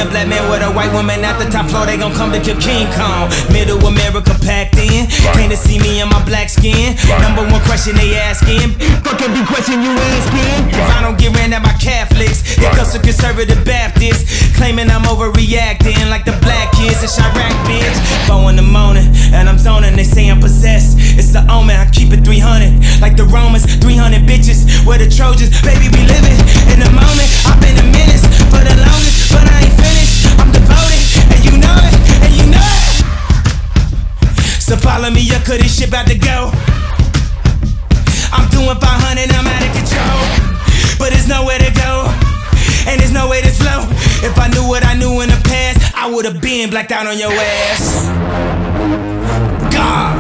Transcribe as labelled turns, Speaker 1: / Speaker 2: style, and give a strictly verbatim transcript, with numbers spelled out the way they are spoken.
Speaker 1: a black man with a white woman at the top floor, they gon' come to kill King Kong. Middle America packed in, came to see me in my black skin. Number one question they asking, fuck every question you asking. If I don't get ran at by Catholics, here comes the conservative Baptists, claiming I'm overreacting like the black kids in Chirac, bitch. Four in the morning, and I'm zoning, they say I'm possessed. It's the omen, I keep it three hundred, like the Romans, three hundred bitches, we're the Trojans. Baby, we living in the moment, I've been a menace for the longest, but I ain't finished, I'm devoted, and you know it, and you know it. So follow me up, cause this shit about to go. I'm doing five hundred, I'm out of control, but there's nowhere to go, and there's no way to slow. If I knew what I knew in the past, I would've been blacked out on your ass. God.